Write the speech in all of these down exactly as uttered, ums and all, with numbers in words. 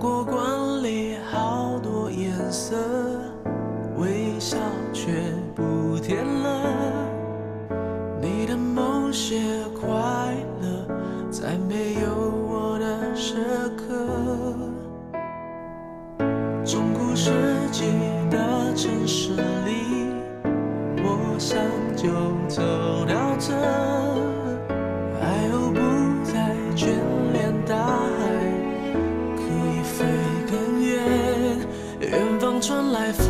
过管里好多颜色，微笑却不甜了。你的某些快乐，在没有我的时刻。中古世纪的城市里，我想就走到这，爱又不再眷恋大海，可以飞更远。远方传来风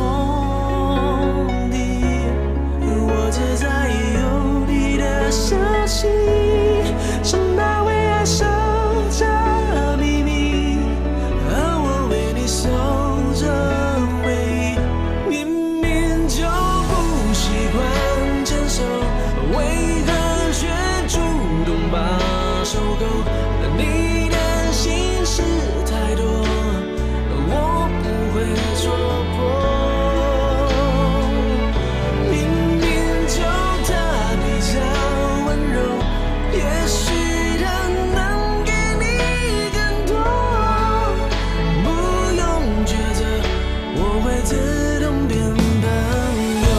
笛，我只在意有你的消息，是那为爱守着秘密，而我为你守着回忆。明明就不习惯牵手，为何却主动把手勾？你的心事太多，我不会戳破。明明就他比较温柔，也许他能给你更多。不用抉择，我会自动变朋友。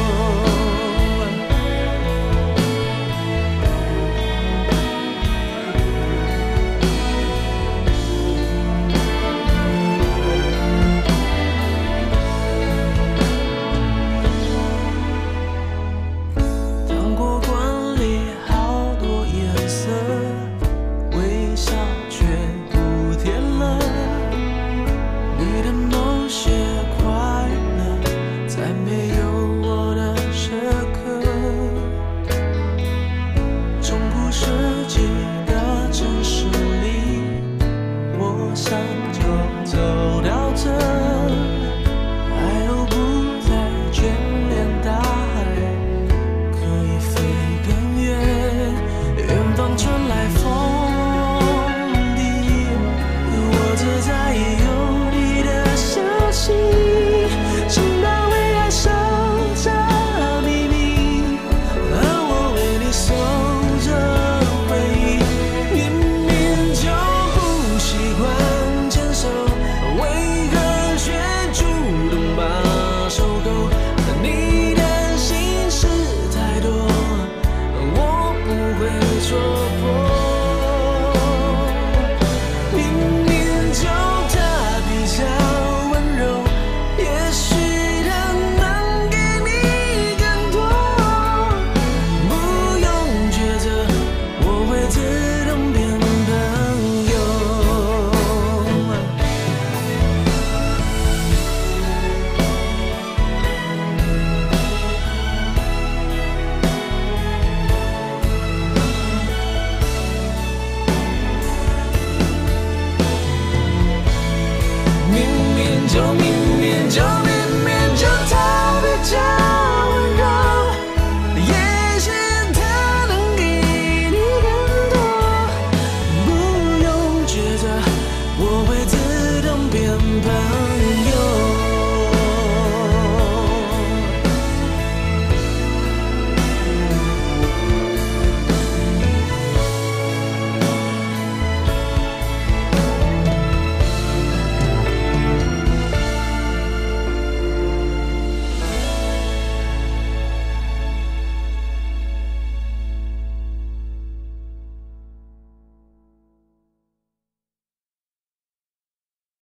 糖果罐里好多颜色，微笑却不甜了。你的某些快乐，在没有我的时刻。中古世